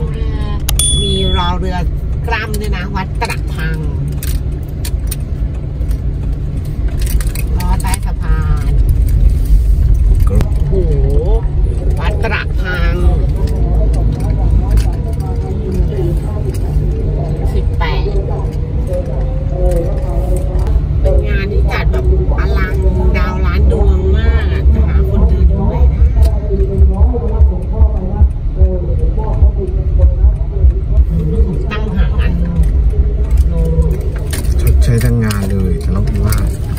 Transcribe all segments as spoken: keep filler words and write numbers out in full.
มีรอเรือกล้ำด้วยนะวัดตระพังล้อใต้สะพานโอ้โหวัดตระพังสิบแปดเป็นงานที่จัดแบบอลังดาวล้านดวงมากอะจะหาคนเดินด้วยนะตั้งหากันลงชดใช้ทั้งงานเลยจะต้องว่า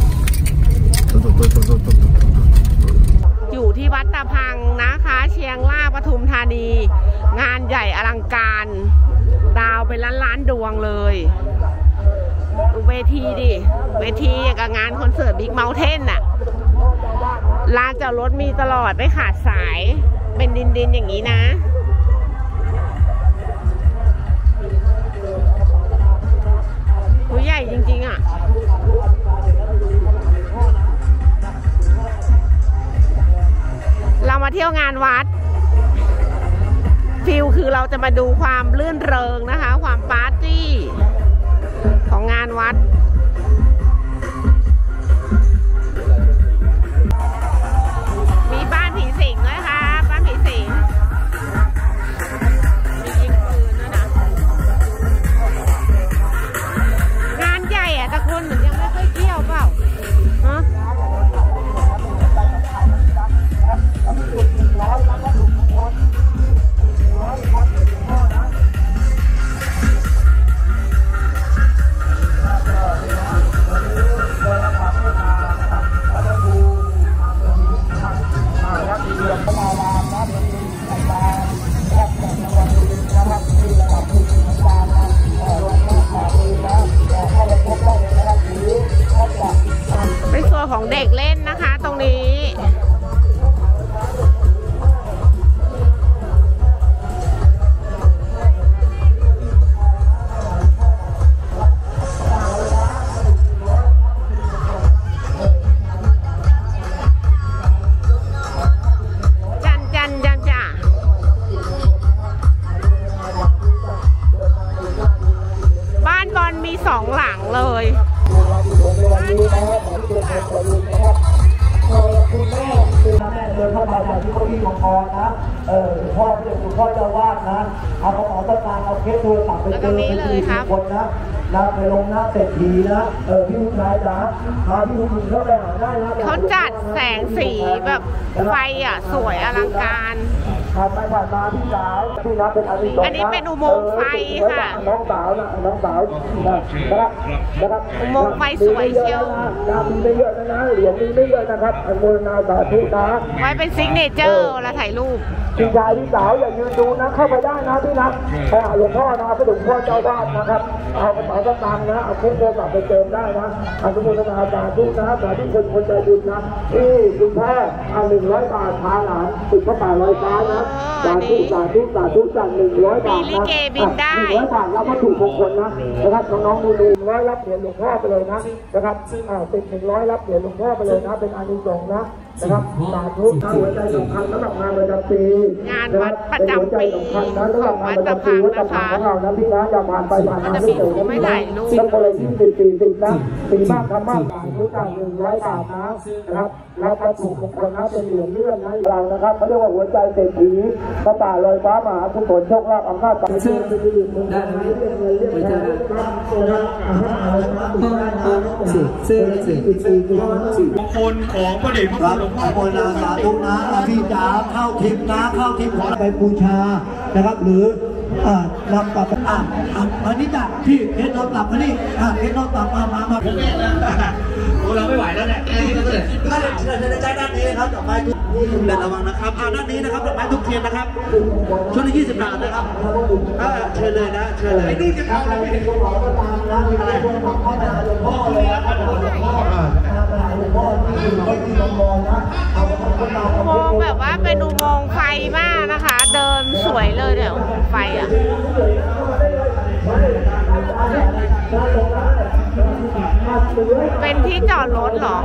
อยู่ที่วัดตะพังนะคะเชียงรากปทุมธานีงานใหญ่อลังการดาวเป็นล้านล้านดวงเลยเวทีดิเวทีอย่างกับงานคอนเสิร์ตบิ๊กเมาน์เทนน่ะลานจอดรถมีตลอดไม่ขาดสายเป็นดินดินอย่างนี้นะตัวใหญ่จริงๆอ่ะเรามาเที่ยวงานวัดฟิลคือเราจะมาดูความลื่นเริงนะคะความปาร์ตี้ของงานวัดมีบ้านผีสิงด้วยค่ะบ้านผีสิงมียิงปืนด้วยนะงานใหญ่อะแต่คนเหมือนยังไม่ค่อยเที่ยวเปล่าฮะเป็นส่วนของเด็กเล่นนะคะตรงนี้จันจันจันจ้ะบ้านบอลมีสองหลังเลยคุณแม่คือแม่เดินเข้ามาจากที่เก้าอี้ของพรนะเออพ่อเจ้าคุณพ่อเจ้าวาดนะเอากระเป๋าตังค์เอาเคสโทรศัพท์ไปเจอไปทีคนนะนะไปลงหน้าเศรษฐีนะเออพี่ลูกชายจ๋าพาพี่ลูกหญิงเข้าไปหาได้นะเขาจัดแสงสีแบบไฟอ่ะสวยอลังการผ่านไปผ่านมาพี่สาวพี่นับเป็นอันนี้อันนี้เป็นอุโมงค์ไฟค่ะน้องสาวนะน้องสาวนะครับนะครับอุโมงค์ไฟสวยเชียวดาวมีไม่เยอะนะนะเหรียญมีไม่เยอะนะครับอันโมนาสาธุนะไว้เป็นซิกเนเจอร์แล้วถ่ายรูปพี่ชายพี่สาวอย่ายืนดูนะเข้าไปได้นะพี่นะไปหาหลวงพ่อนะพระหลวงพ่อเจ้าวาดนะครับเอากระเป๋าตังค์นะเอาเครื่องโทรศัพท์ไปเติมได้นะอนุโมทนาสาธุนะสาธุคนคนใจบุญนะที่คุณพ่อเอาหนึ่งร้อยบาทพาหลานติดพระป่าลอยฟ้านะสาธุสาธุสาธุจากหนึ่งร้อยบาทนะหนึ่งร้อยบาทรับวัตถุมงคลนะนะครับน้องๆดูดูร้อยรับเหรียญหลวงพ่อไปเลยนะนะครับอ่าติดหนึ่งร้อยรับเหรียญหลวงพ่อไปเลยนะเป็นอานิสงส์นะนะครับสาธุนะหัวใจสำคัญสำหรับงานประจำปีงานวัดประจำปีของวัดตะพังนะคะของเรานะพี่นะอย่าผ่านไปผ่านมาไม่เจอไม่ถ่ายรูปต้องคนละยี่สิบสี่สิบนะปีมากทำมากทุกอย่างหนึ่งร้อยบาทนะนะครับรับวัตถุมงคลนะเป็นเหรียญเลื่อนนะเรานะครับเขาเรียกว่าหัวใจเศรษฐีพระป่าลอยฟ้ามหากุศลโชคลาภอำนาจต่างๆซึ่งได้ไหมไปเจอซึ่งสิ่งสิ่งสิ่งมงคลของพระเดชพระคุณหลวงพ่อคนนาสาธุนะพี่จ๋าเข้าทิพย์นะเข้าทิพย์ขอไปบูชานะครับหรืออ่านำกลับอ่าอันนี้จ้ะพี่เคสเรากลับมานี่อ่าเคสเรากลับมามามาผมเองนะเราไม่ไหวแล้วเนี่ยนี่ก็เลยถ้าเดินเดินใจด้านนี้นะครับดอกไม้ทุกเดินระวังนะครับอ่าด้านนี้นะครับดอกไม้ทุกเทียนนะครับช่วงละยี่สิบบาทนะครับอ่าเชิญเลยนะเชิญเลยไอ้นู่นจะเอาอะไรอะไรพ่อเลยนะครับอุโมงค์แบบว่าเป็นอุโมงค์ไฟมากนะคะเดินสวยเลยเนี่ยไฟอ่ะเป็นที่จอดรถเหรอ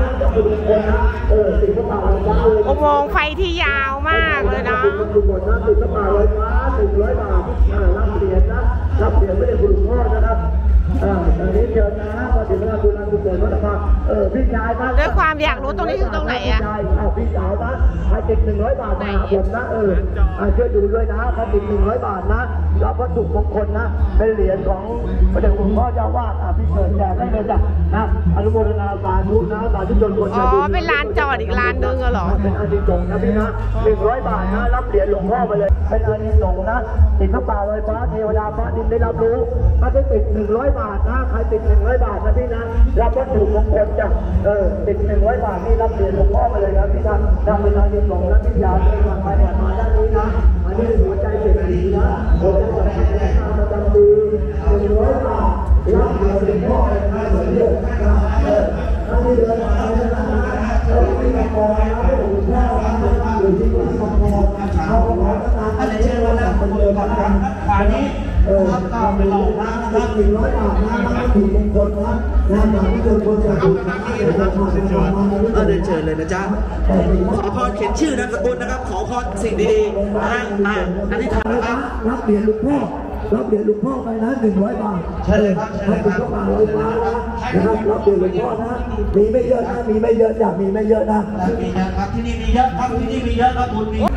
อุโมงค์ไฟที่ยาวมากเลยนะหนึ่งร้อยบาทรับเหรียญนะรับเหรียญไม่ได้คุณพ่อนะครับอ่าตอนนี้เชิญนะพอถึงเวลาดูแลกุศลวัดพระเออพี่ชายนะด้วยความอยากรู้ตรงนี้คือตรงไหนอ่ะพี่สาวนะให้ติดหนึ่งร้อยบาทมาผมนะเออช่วยดูด้วยนะถ้าติดหนึ่งร้อยบาทนะรับวัตถุมงคลนะเป็นเหรียญของพระเดชคุณพ่อเจ้าวาดอ่ะพี่เกิดแจกได้เลยจ้ะนะอนุโมทนาสาธุนะสาธุชนคนอ๋อเป็นร้านจอดอีกร้านนึงเหรอเป็นอานิสงส์นะพี่นะหนึ่งร้อยบาทนะรับเหรียญหลวงพ่อไปเลยเป็นอานิสงส์นะติดพระป่าลอยฟ้าเทวดาฟ้าดินได้รับรู้ถ้าได้ติดหนึ่งร้อยบาทนะใครติดหนึ่งร้อยบาทนะพี่นะรับวัตถุมงคลจ้ะเออติดหนึ่งร้อยบาทนี่รับเหรียญหลวงพ่อไปเลยนะพี่นะนำเป็นอานิสงส์นะพี่ยาวเลยมาไปมาด้านนี้นะอันนี้หัวใจเศรษฐีนะหัวใจเศรษฐีนะประจำปีหนึ่งร้อยบาทรับเหรียญหลวงพ่อไปนะเหมือนเดิมนะเออถ้าที่เดินมานะเออที่มาก่อนนะหลวงพ่อนะอยู่ที่วัดมาก่อนเขาขอตามอะไรเชื่อว่านะเป็นเดิมกันอันนี้เออก็เป็นเรานะรับหนึ่งร้อยบาทนะรับถูกมงคลนะนะมาที่คนคนจะถูกนะเดี๋ยวเรามาเออเดินเชิญเลยนะจ๊ะขอพรเขียนชื่อนามสกุลนะครับขอพรสิ่งดีๆนะฮะอ่าอันนี้ทำนะครับรับเหรียญหลวงพ่อรับเหรียญหลวงพ่อไปนะหนึ่งร้อยบาทใช่เลยครับรับเหรียญหลวงพ่อลอยฟ้านะนะครับรับเหรียญหลวงพ่อนะมีไม่เยอะนะมีไม่เยอะอยากมีไม่เยอะนะมีเยอะครับที่นี่มีเยอะครับที่นี่มีเยอะครับคุณมี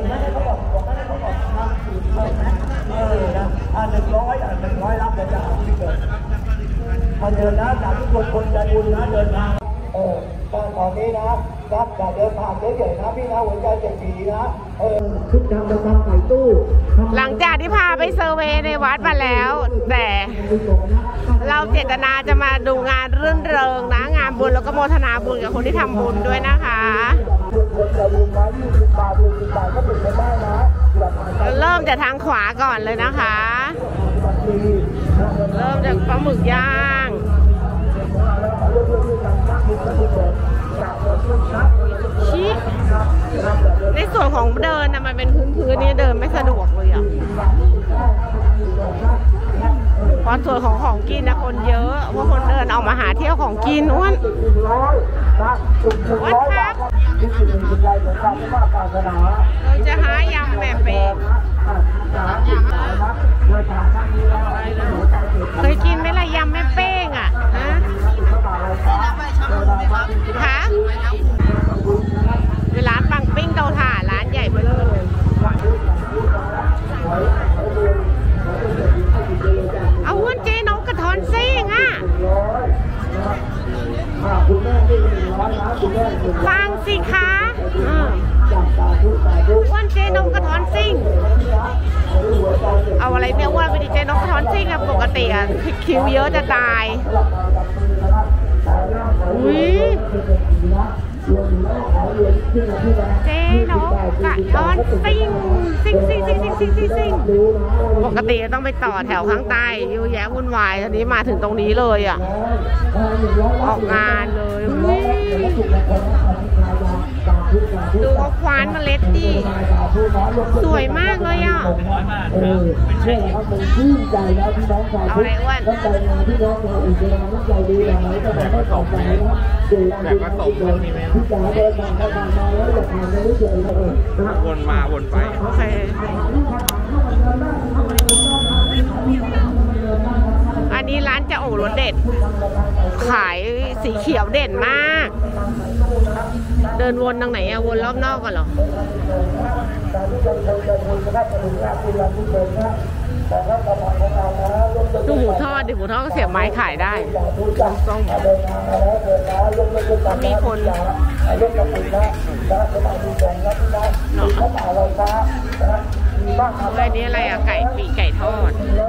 เออนะอ่าหนึ่งร้อยอ่าหนึ่งร้อยรับเลยจ้ะที่เกิดมาเดินนะจากทุกคนคนใจบุญนะเดินทางเออตอนตอนนี้นะครับอย่าเดินผ่านเฉยๆนะพี่นะหัวใจเจ็บดีนะเออทุกทางจะทำไข่ตู้หลังจากที่พาไปเซอร์เวย์ในวัดมาแล้ว แต่เราเจตนาจะมาดูงานรื่นเริงนะงานบุญแล้วก็โมทนาบุญกับคนที่ทำบุญด้วยนะคะเริ่มจากทางขวาก่อนเลยนะคะเริ่มจากปลาหมึกย่างชี้ในส่วนของเดินนะมันเป็นพื้นพื้นนี่เดินไม่สะดวกเลยอ่ะเพราะส่วนของของกินนะคนเยอะเพราะคนเดินออกมาหาเที่ยวของกินอ้วนอ้วนครับเราจะหายำแบบเองเคยกินไหมล่ะยำแม่เป้งอ่ะฮะคะเป็นร้านปังปิ้งเตาถ่านร้านใหญ่ไปเลยเอาอ้วนเจ๊น้องกระท้อนซิ่งอ่ะฟังสิคะอ้วนเจ๊น้องกระท้อนซิ่งเอาอะไรเนี่ยอ้วนไปดิเจ๊น้องกระท้อนซิ่งอะปกติอะคิวเยอะจะตายอุ้ยเจ๊น้องกระท้อนซิ่งซิ่งซิ่งซิ่งซิ่งซิ่งซิ่งซิ่งปกติต้องไปต่อแถวข้างใต้ยุ่ยแย่วุ่นวายตอนนี้มาถึงตรงนี้เลยอ่ะออกงานเลยดูเขาคว้านเมล็ดดิสวยมากเลยอ่ะเอาอะไรอ้วนแบบผสมแบบผสมมันมีไหมวนมาวนไปโอเคอันนี้ร้านจะโอ้รสเด็ดขายสีเขียวเด่นมากเดินวนทางไหนอะวนรอบนอกก่อนเหรอดูหมูทอดดิหมูทอดก็เสียบไม้ขายได้ต้องมีคนเนาะอะไรนี่อะไรอะไก่ปีกไก่ทอด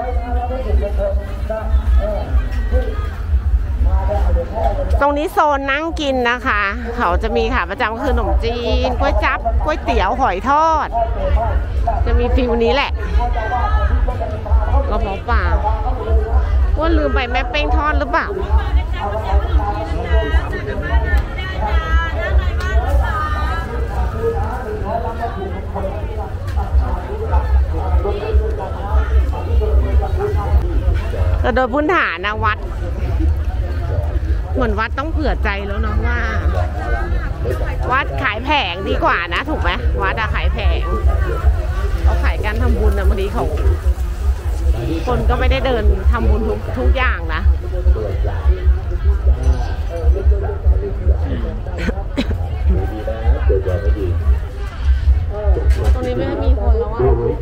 ตรงนี้โซนนั่งกินนะคะเขาจะมีค่ะประจำก็คือขนมจีนก๋วยจั๊บก๋วยเตี๋ยวหอยทอดจะมีฟิวนี้แหละกระเพาะปลาว่าลืมไปแม่เป้งทอดหรือเปล่าแต่โดยพื้นฐานนะวัดเหมือนวัดต้องเผื่อใจแล้วเนาะว่าวัดขายแผงดีกว่านะถูกไหมวัดอะขายแผงเขาขายการทำบุญนะบางทีเขาคนก็ไม่ได้เดินทำบุญทุกทุกอย่างนะตรงนี้ไม่มีคนแล้วอ่ะ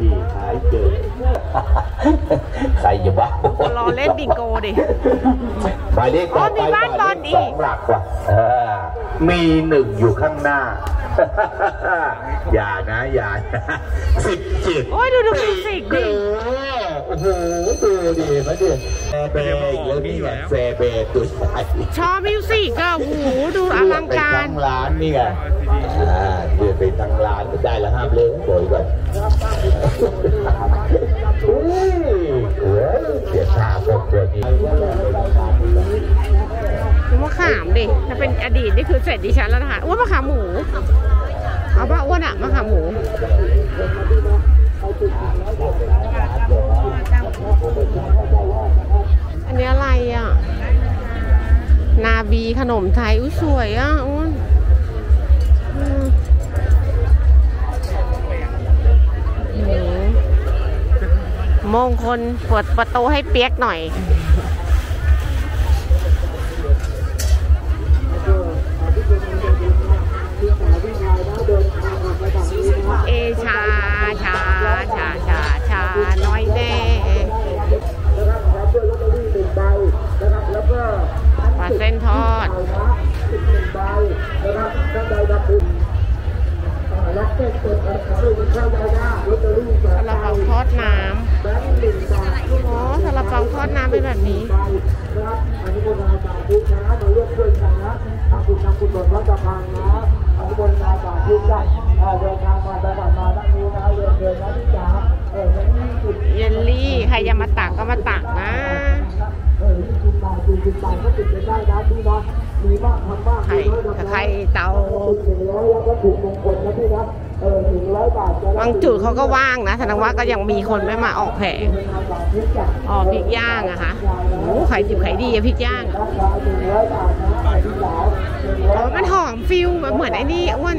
ใครจะบ้ารอเล่นบิงโกดิหมายเลขต่อไปมีบ้านบอลอีกสองหลักว่ะมีหนึ่งอยู่ข้างหน้า อย่านะอย่าสิบเจ็ดโอ้ยดูดูมิวสิกดิโอ้โหดูดิมาดิแซเบย์แล้วนี่ไงแซเบย์ตัวใหญ่ชอบมิวสิกอะโอ้โหดูอลังการทั้งร้านนี่ไงอ่าเดือดไปทั้งร้านก็ได้แล้วห้ามเล่นโอยก่อนอุ้ยเฮ้ยเสียท่าพวกตัวนี้ดูมะขามดิถ้าเป็นอดีตนี่คือเสร็จดิฉันแล้วนะคะอ้วนมะขามหมูเอาป่ะอ้วนอะมะขามหมูอันนี้อะไรอ่ะนาบีขนมไทยอุ้ยสวยอ่ะอ้วนมงคลเปิดประตูให้เปียกหน่อยเอชาชาชาชาชาน้อยแน่ปลาเส้นทอดซาลาเปาทอดน้ำอ๋อซาลาเปาทอดน้ำเป็นแบบนี้อันนี้คนอาจารย์ทุกนะมาเลือกช่วยกันนะทำบุญทำบุญบนวัดจะพังนะอันนี้คนอาจารย์ทุกท่านเดินทางมาตลาดมาตั้งนี้นะเดินเดินนะที่จ๋าเออเยลลี่ใครจะมาตักก็มาตักนะเออยี่สิบบาทสี่สิบบาทก็ติดไปได้นะพี่นะมีมากทำมากไข่ไข่เตาบางจุดเขาก็ว่างนะแสดงว่าก็ยังมีคนไม่มาออกแผงอ๋อพริกย่างอะคะโอ้ไข่ดิบไข่ดีอะพริกย่างอะอ๋อมันหอมฟิลเหมือนไอ้นี่อ้วน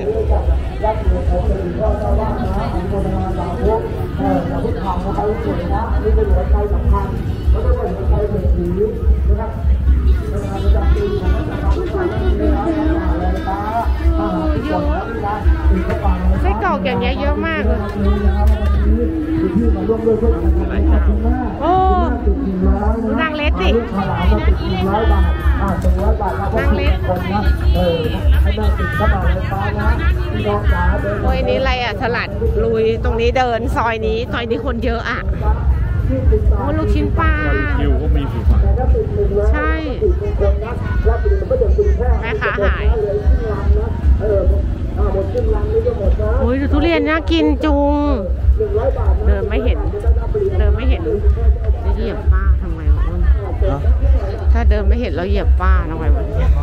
เยอะไส้กรอกอย่างเงี้ยเยอะมากเลยโอ้นางเล็ดดินางเล็ดโอ้ยนี้อะไรอ่ะสลัดลุยตรงนี้เดินซอยนี้ซอยนี้คนเยอะอ่ะโอ้ลูกชิ้นปลาคิวก็มีผิวใช่แม่ค้าหายโอ้ยดูทุเรียนน่ากินจุงเดินไม่เห็นเดินไม่เห็นจะเหยียบป้าทำไมวะถ้าเดินไม่เห็นเราเหยียบป้าทำไมวะ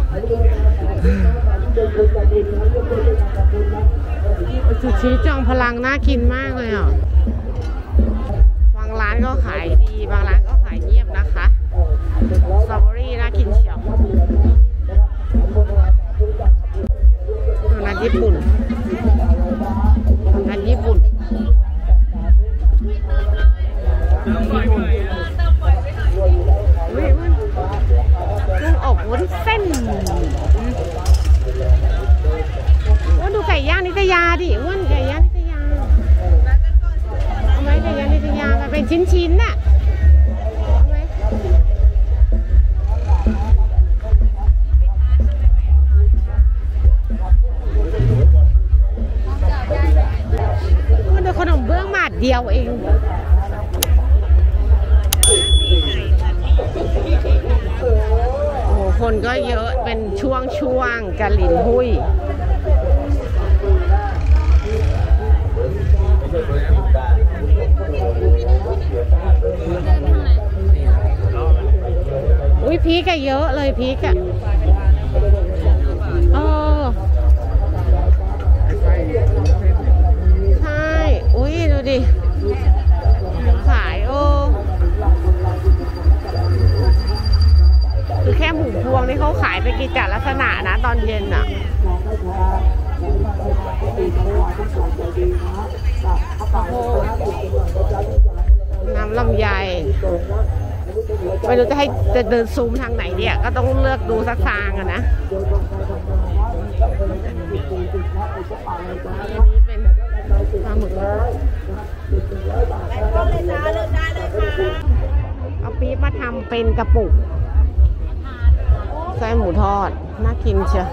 ซูชิจองพลังน่ากินมากเลยอ่ะบางร้านก็ขายดีบางร้านก็ขายเงียบนะคะสตรอเบอรี่น่ากินเชียวร้านญี่ปุ่นร้านญี่ปุ่นกุ้งอบวุ้นเส้นว่าดูไก่ย่างนิตยาดิอ้วนไก่ย่างนิตยาเอาไหมไก่ย่างนิตยามาเป็นชิ้นๆน่ะเอาไหมมันเป็นขนมเบื้องหมาดเดียวเองโอ้คนก็เยอะเป็นช่วงช่วงกะหลินหุ้ยอุ้ยพีกอะเยอะเลยพีกอะเออใช่อุ้ยดูดิขายโอ้คือแค่หมูพวงนี่เขาขายไปกิจจลักษณะนะตอนเย็นอะโอ้โหน้ำลำไยไม่รู้จะให้จะเดินซูมทางไหนเนี่ยก็ต้องเลือกดูสักทางอะนะอันนี้เป็นปลาหมึกเอาปี๊บมาทำเป็นกระปุกไส้หมูทอดน่ากินเชียว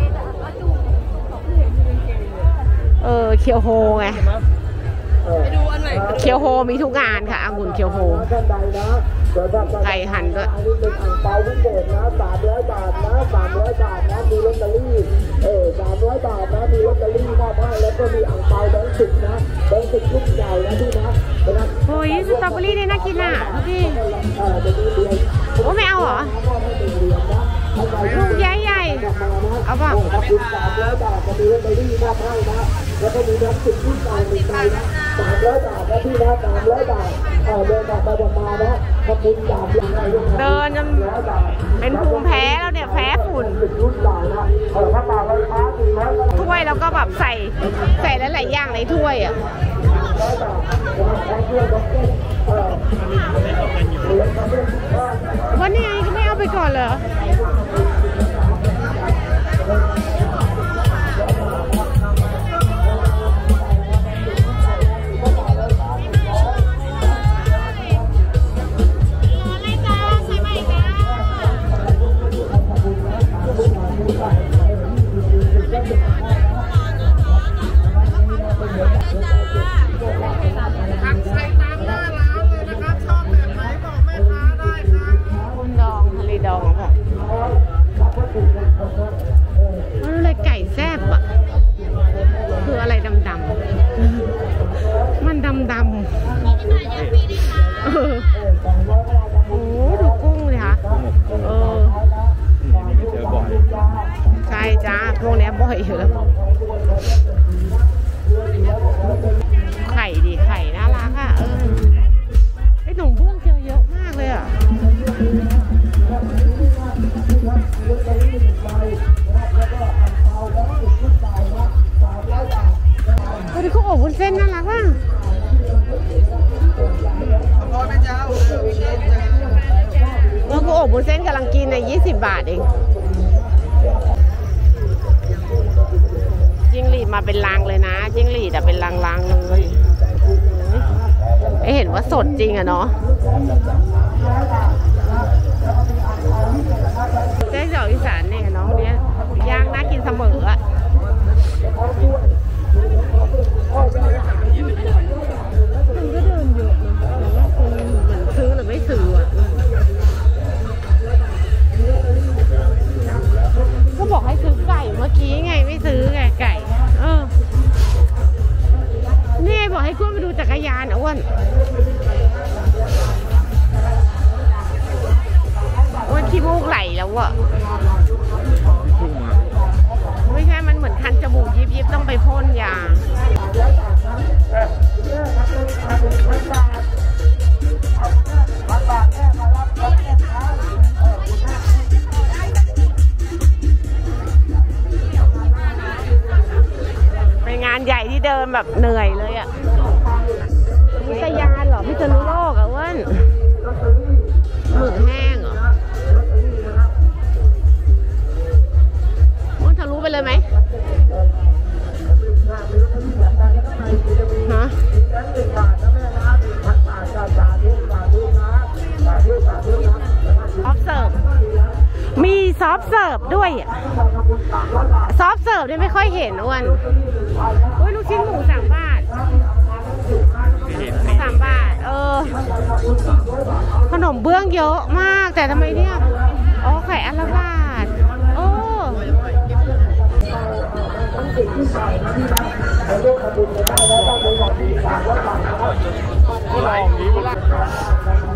เออเคียวโฮไงเคียวโฮมีทุกงานค่ะองุ่นเคียวโฮไก่หั่นด้วยอันนี้เป็นอ่างเปาพิเศษนะสามร้อยบาทนะสามร้อยบาทนะมีลอตเตอรี่เออสามร้อยบาทนะมีลอตเตอรี่มอบให้แล้วก็มีอ่างเปาแบงค์สิบนะแบงค์สิบลูกใหญ่นะพี่นะโอ้ยสตรอเบอรี่เนี่ยน่ากินอ่ะพี่โอ้ไม่เอาเหรอลูกใหญ่ใหญ่เอาป่ะสามร้อยบาทมีลอตเตอรี่มอบให้นะแล้วก็มีแบงค์สิบลูกใหญ่หนึ่งใบนะสามร้อยบาทนะพี่นะสามร้อยบาทเออเดินออกไปออกมานะขอบคุณสามร้อยบาทเดินจนเป็นภูมิแพ้แล้วเนี่ยแพ้ฝุ่นถ้วยแล้วก็แบบใส่ใส่หลายๆอย่างในถ้วยอ่ะวันนี้ก็ไม่เอาไปก่อนเหรอไข่ดิไข่น่ารักอ่ะเออไอ้หนุ่มบ้วงเจอเยอะมากเลยอ่ะเฮ้ยเขาอบวุ้นเส้นน่ารักว่ะเมื่อกูอบวุ้นเส้นกำลังกินในยี่สิบบาทเองจิ้งหรีดมาเป็นลังเลยนะจิ้งหรีดอะเป็นลังๆเลยไม่เห็นว่าสดจริงอะเนาะเจ๊เจ้าอีสานเนี่ยน้องเนี้ยย่างน่ากินเสมออะมันก็เดินเยอะนะแต่ว่าคนเหมือนซื้อหรือไม่ซื้ออะก็บอกให้ซื้อไก่เมื่อกี้ไงไม่ซื้อไงไก่เออนี่บอกให้กล้วยมาดูจักรยานอ้วนอ้วนขี้มูกไหลแล้วอะไม่ใช่มันเหมือนคันจมูกยิบยิบต้องไปพ่นยาเป็นงานใหญ่ที่เดินแบบเหนื่อยเลยอ่ะพิษยานเหรอพิษณุโลกอ่ะอ้วนหมึกแห้งเหรออ้วนทะลุไปเลยไหมฮะซอฟเสิร์ฟมีซอฟเสิร์ฟด้วยซอฟเสิร์ฟเนี่ยไม่ค่อยเห็นอ้วนโอ้ยลูกชิ้นหมูสามบาทสามบาทเออขนมเบื้องเยอะมากแต่ทำไมเนี่ยอ๋อไข่อันละบาทโอ้ลองนี้